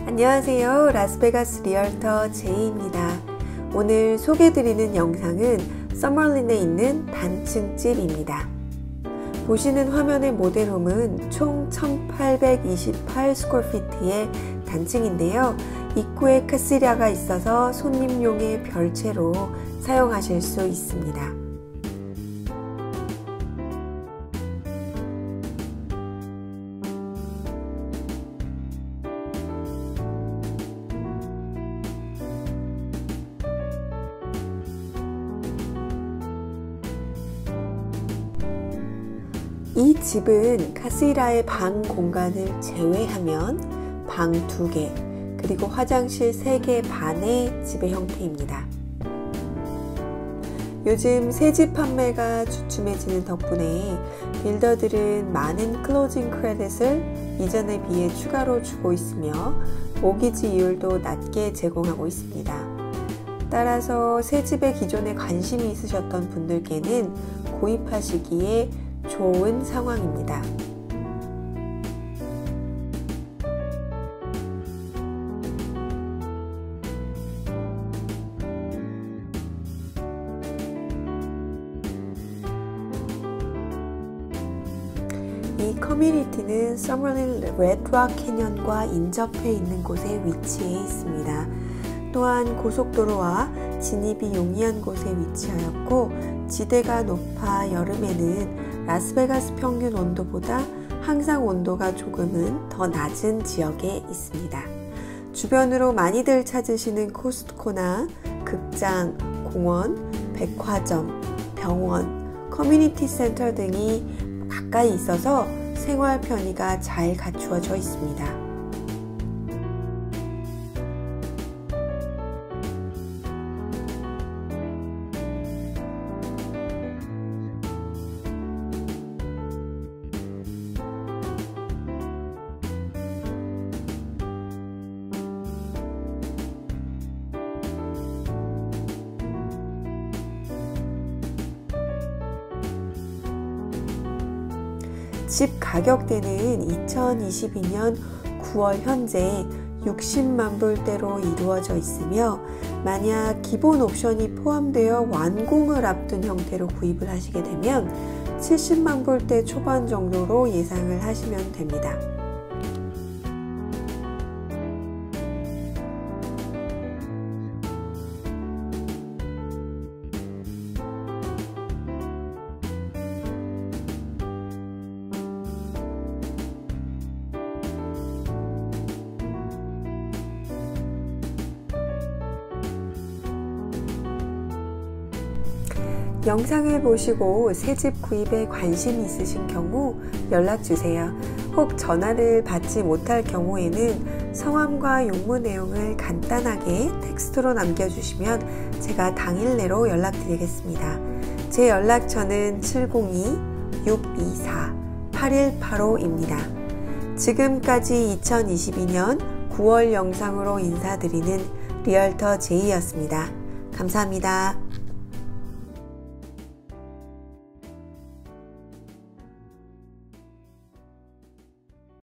안녕하세요. 라스베가스 리얼터 제이입니다. 오늘 소개해드리는 영상은 서머린에 있는 단층집입니다. 보시는 화면의 모델홈은 총 1828 스퀘어피트의 단층인데요. 입구에 카시리아가 있어서 손님용의 별채로 사용하실 수 있습니다. 이 집은 카시리아의 방 공간을 제외하면 방 2개, 그리고 화장실 3개 반의 집의 형태입니다. 요즘 새집 판매가 주춤해지는 덕분에 빌더들은 많은 클로징 크레딧을 이전에 비해 추가로 주고 있으며 모기지 이율도 낮게 제공하고 있습니다. 따라서 새집에 기존에 관심이 있으셨던 분들께는 구입하시기에 좋은 상황입니다. 이 커뮤니티는 서머린 레드락 캐년과 인접해 있는 곳에 위치해 있습니다. 또한 고속도로와 진입이 용이한 곳에 위치하였고 지대가 높아 여름에는 라스베가스 평균 온도보다 항상 온도가 조금은 더 낮은 지역에 있습니다. 주변으로 많이들 찾으시는 코스트코나 극장, 공원, 백화점, 병원, 커뮤니티 센터 등이 가까이 있어서 생활 편의가 잘 갖추어져 있습니다. 집 가격대는 2022년 9월 현재 60만 불대로 이루어져 있으며 만약 기본 옵션이 포함되어 완공을 앞둔 형태로 구입을 하시게 되면 70만 불대 초반 정도로 예상을 하시면 됩니다. 영상을 보시고 새집 구입에 관심이 있으신 경우 연락주세요. 혹 전화를 받지 못할 경우에는 성함과 용무 내용을 간단하게 텍스트로 남겨주시면 제가 당일 내로 연락드리겠습니다. 제 연락처는 702-624-8185입니다. 지금까지 2022년 9월 영상으로 인사드리는 리얼터 제이였습니다. 감사합니다.